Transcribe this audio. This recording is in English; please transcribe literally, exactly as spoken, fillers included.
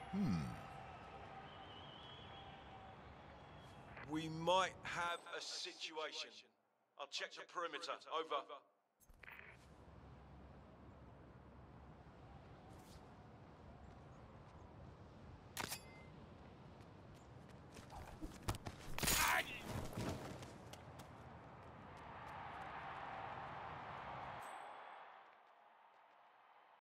We might have a situation. I'll check the perimeter. Over.